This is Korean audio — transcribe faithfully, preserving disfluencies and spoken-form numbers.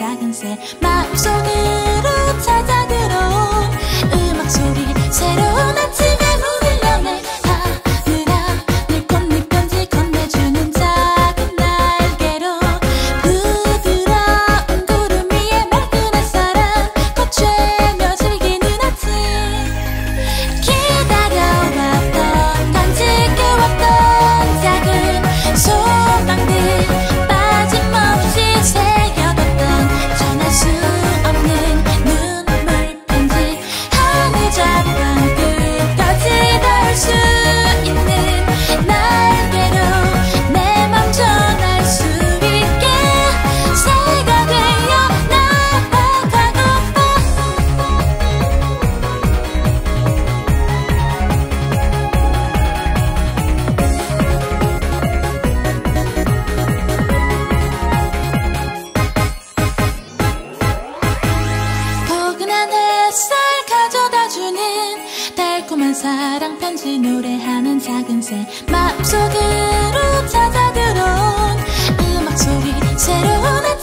작은 새 마음속으로 찾아 들어온 음악 소리 새로운 아침에 문을 여네 하늘아 늘 꽃잎 편지 건네주는 작은 날개로 부드러운 구름 위에 맑은 햇살아 꽃sve며 즐기는 아침 기다려왔던 간직해왔던 작은 소망들 빠짐없이 새겨뒀던 전할 수 없는 눈물 편지 하늘 자방 끝까지 닿을 수 있는 날개로 내 맘 전할 수 있게 새가 되어 날아가고파 포근한 햇살 가져다주는 달콤한 사랑 편지 노래하는 작은 새 마음속으로 찾아 들어온 음악 소리 새로운 아침